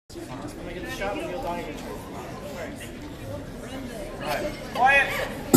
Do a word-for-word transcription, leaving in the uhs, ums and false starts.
Just when I get the shot, we'll kneel down again. All right. Quiet.